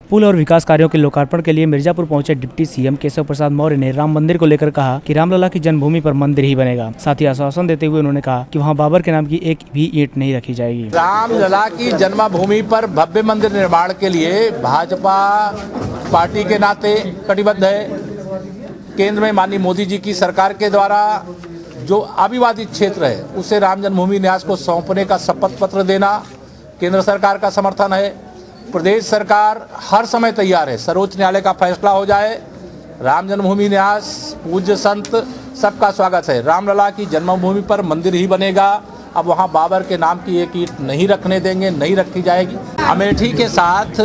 पुल और विकास कार्यों के लोकार्पण के लिए मिर्जापुर पहुंचे डिप्टी सीएम केशव प्रसाद मौर्य ने राम मंदिर को लेकर कहा कि रामलला की जन्मभूमि पर मंदिर ही बनेगा। साथ ही आश्वासन देते हुए उन्होंने कहा कि वहां बाबर के नाम की एक भी ईंट नहीं रखी जाएगी। रामलला की जन्मभूमि पर भव्य मंदिर निर्माण के लिए भाजपा पार्टी के नाते कटिबद्ध है। केंद्र में माननीय मोदी जी की सरकार के द्वारा जो अविवादित क्षेत्र है उसे राम जन्मभूमि न्यास को सौंपने का शपथ पत्र देना केंद्र सरकार का समर्थन है। प्रदेश सरकार हर समय तैयार है। सर्वोच्च न्यायालय का फैसला हो जाए, राम जन्मभूमि न्यास पूज्य संत सबका स्वागत है। रामलला की जन्मभूमि पर मंदिर ही बनेगा। अब वहां बाबर के नाम की एक ईंट नहीं रखने देंगे, नहीं रखी जाएगी। अमेठी के साथ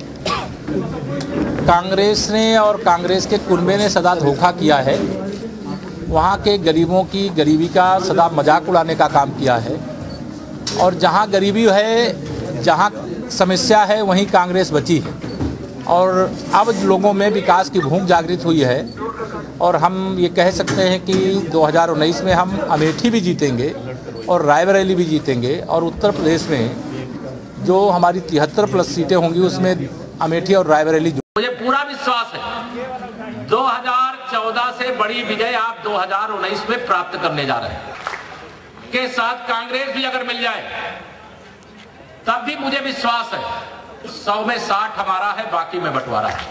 कांग्रेस ने और कांग्रेस के कुनबे ने सदा धोखा किया है। वहाँ के गरीबों की गरीबी का सदा मजाक उड़ाने का काम किया है और जहाँ गरीबी है, जहाँ समस्या है, वहीं कांग्रेस बची है। और अब लोगों में विकास की भूख जागृत हुई है और हम ये कह सकते हैं कि 2019 में हम अमेठी भी जीतेंगे और रायबरेली भी जीतेंगे और उत्तर प्रदेश में जो हमारी 73+ सीटें होंगी उसमें अमेठी और रायबरेली। मुझे पूरा विश्वास है 2014 से बड़ी विजय आप 2019 में प्राप्त करने जा रहे हैं। के साथ कांग्रेस भी अगर मिल जाए तब भी मुझे विश्वास है 100 में 60 हमारा है, बाकी में बंटवारा है।